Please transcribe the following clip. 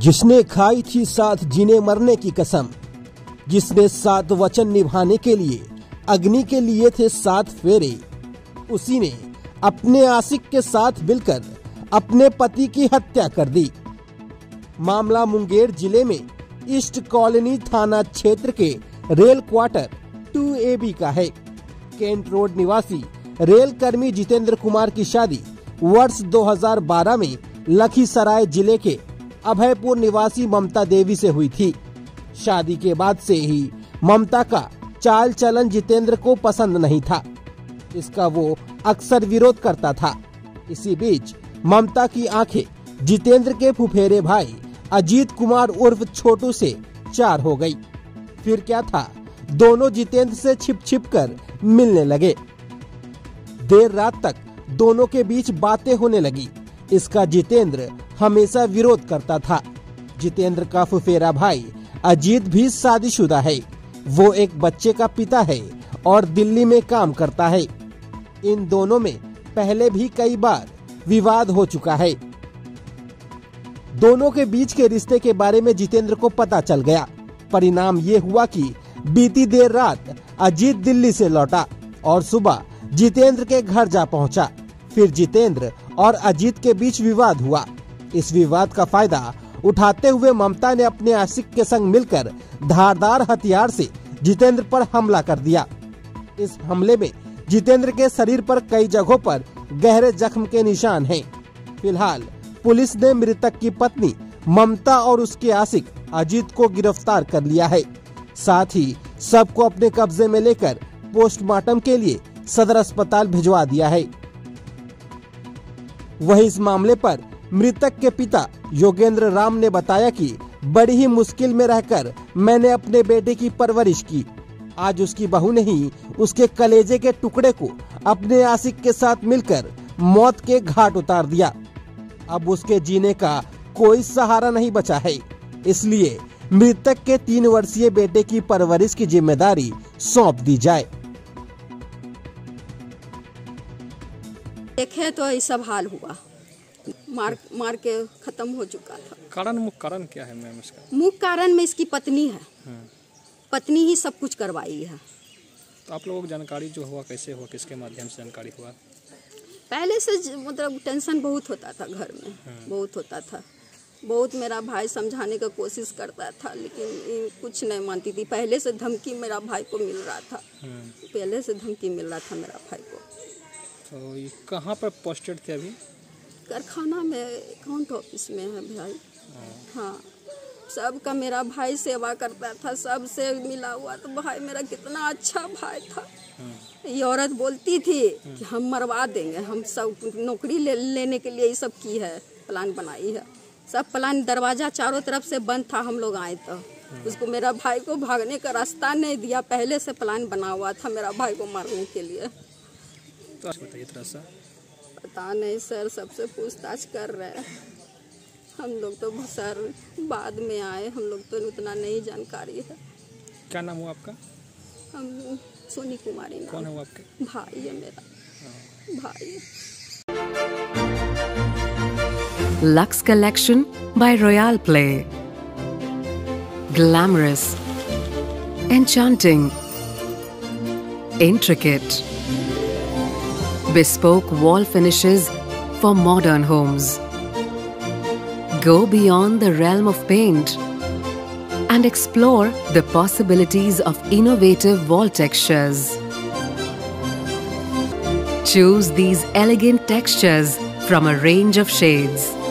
जिसने खाई थी 7 जीने मरने की कसम, जिसने 7 वचन निभाने के लिए अग्नि के लिए थे 7 फेरे, उसी ने अपने आशिक के साथ मिलकर अपने पति की हत्या कर दी। मामला मुंगेर जिले में ईस्ट कॉलोनी थाना क्षेत्र के रेल क्वार्टर 2AB का है। केंट रोड निवासी रेल कर्मी जितेंद्र कुमार की शादी वर्ष 2012 में लखीसराय जिले के अभयपुर निवासी ममता देवी से हुई थी। शादी के बाद से ही ममता का चाल चलन जितेंद्र को पसंद नहीं था। इसका वो अक्सर विरोध करता था। इसी बीच ममता की आंखें जितेंद्र के फुफेरे भाई अजीत कुमार उर्फ छोटू से 4 हो गई। फिर क्या था, दोनों जितेंद्र से छिप कर मिलने लगे। देर रात तक दोनों के बीच बातें होने लगी। इसका जितेंद्र हमेशा विरोध करता था। जितेंद्र का फुफेरा भाई अजीत भी शादीशुदा है। वो एक बच्चे का पिता है और दिल्ली में काम करता है। इन दोनों में पहले भी कई बार विवाद हो चुका है। दोनों के बीच के रिश्ते के बारे में जितेंद्र को पता चल गया। परिणाम ये हुआ कि बीती देर रात अजीत दिल्ली से लौटा और सुबह जितेंद्र के घर जा पहुंचा। फिर जितेंद्र और अजीत के बीच विवाद हुआ। इस विवाद का फायदा उठाते हुए ममता ने अपने आशिक के संग मिलकर धारदार हथियार से जितेंद्र पर हमला कर दिया। इस हमले में जितेंद्र के शरीर पर कई जगहों पर गहरे जख्म के निशान हैं। फिलहाल पुलिस ने मृतक की पत्नी ममता और उसके आशिक अजीत को गिरफ्तार कर लिया है। साथ ही सबको अपने कब्जे में लेकर पोस्टमार्टम के लिए सदर अस्पताल भिजवा दिया है। वहीं इस मामले पर मृतक के पिता योगेंद्र राम ने बताया कि बड़ी ही मुश्किल में रहकर मैंने अपने बेटे की परवरिश की। आज उसकी बहू ने ही उसके कलेजे के टुकड़े को अपने आशिक के साथ मिलकर मौत के घाट उतार दिया। अब उसके जीने का कोई सहारा नहीं बचा है। इसलिए मृतक के 3 वर्षीय बेटे की परवरिश की जिम्मेदारी सौंप दी जाए। देखे तो ये सब हाल हुआ, मार के खत्म हो चुका था। मुख्य कारण क्या है मैम इसका? मुख्य कारण में इसकी पत्नी है। पत्नी ही सब कुछ करवाई है। तो आप लोगों को जानकारी जो हुआ कैसे हुआ, किसके माध्यम से जानकारी हुआ? पहले से मतलब टेंशन बहुत होता था घर में, बहुत होता था। बहुत मेरा भाई समझाने का कोशिश करता था, लेकिन कुछ नहीं मानती थी। पहले से धमकी मेरा भाई को मिल रहा था। पहले से धमकी मिल रहा था मेरा भाई को। तो ये कहाँ पर पोस्टेड थे अभी? कारखाना में अकाउंट ऑफिस में है भाई। हाँ, सबका मेरा भाई सेवा करता था, सबसे मिला हुआ। तो भाई मेरा कितना अच्छा भाई था। ये औरत बोलती थी कि हम मरवा देंगे, हम सब नौकरी लेने के लिए ये सब की है, प्लान बनाई है। सब प्लान, दरवाजा चारों तरफ से बंद था। हम लोग आए तो उसको, मेरा भाई को भागने का रास्ता नहीं दिया। पहले से प्लान बना हुआ था मेरा भाई को मारने के लिए। तो बताइए थोड़ा सा। पता नहीं सर, सबसे पूछताछ कर रहे हैं हम लोग। तो सर बाद में आए, हम लोग तो उतना नहीं जानकारी है। क्या नाम हुआ आपका? हम सोनी कुमारी। नाम कौन है वो आपके? भाई है मेरा भाई। Lux Collection by Royal Play. Glamorous, enchanting, intricate, bespoke wall finishes for modern homes. Go beyond the realm of paint and explore the possibilities of innovative wall textures. Choose these elegant textures from a range of shades.